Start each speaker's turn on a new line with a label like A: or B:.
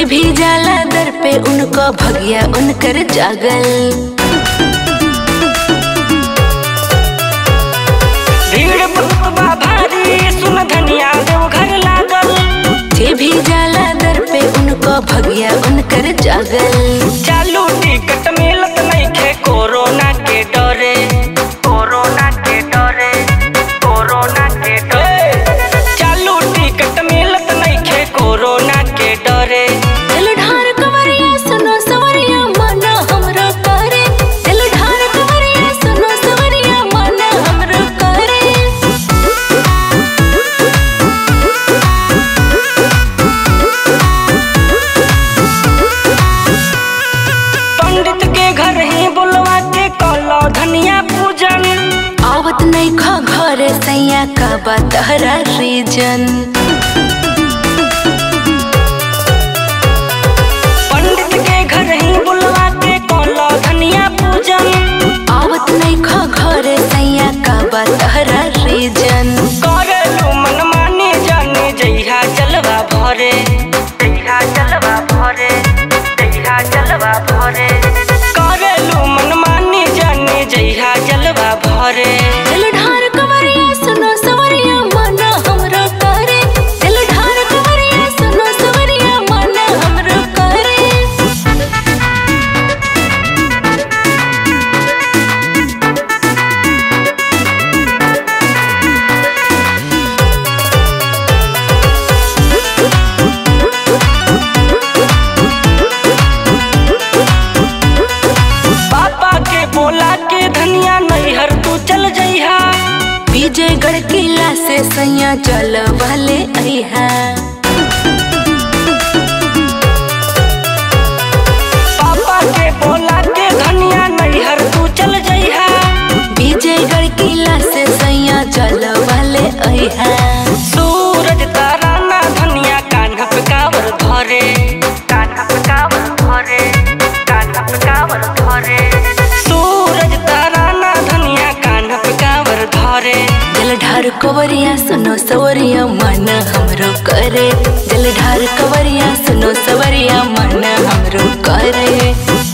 A: जे भी जाला दर पे उनको भगिया उनकर जागल।
B: भीड़ बहुत बा भारी सुन धनिया देव घर लागल।
A: जे भी जाला दर पे उनको भगिया उनकर जागल।
B: चालू टिकट मिलत नइखे कोरोना के डरे, कोरोना के डरे, कोरोना के डरे। चालू टिकट मिलत नइखे कोरोना के डरे।
A: दिल ढार कवरिया सुनो सवरिया मना हमरो करे। दिल ढार कवरिया सुनो सवरिया मना हमरो करे।
B: पंडित के घर ही बुलवा के कलो धनिया पूजन।
A: आवत नहीं खा घरे सैया का बतहरा रीजन।
B: पंडित के घर ही बुलवा के कलो धनिया पूजन।
A: आवत नहीं खा घरे सैया का बतहरा रीजन।
B: करलू मन माने जाने जइहा जलवा भरे, जइहा जलवा भरे, जइहा जलवा भरे। करलू मन माने जाने जइहा जलवा भरे।
A: दिल ढार कवरिया सुनो सवरिया मना हमरो करे। दिल ढार कवरिया सुनो सवरिया मना हमरो करे।
B: पापा के बोला के धनिया नैहर तू चल जइहा।
A: विजयगढ़ किला से सैया चल वाले अइहा।
B: पापा के बोला के धनिया नैहर तू चल जइहा।
A: विजयगढ़ किला से सैया चल वाले अइहा।
B: सूरज तारा ना धनिया कान्हा पे कावर धरे, कान्हा पे कावर धरे, कान्हा पे कावर धरे। सूरज तारा ना धनिया कान्हा पे कावर धरे।
A: दिल ढार कवरिया सुनो सवरिया मन हमरो करे। दिल ढार कवरिया सुनो सवरिया मन हमरो करे।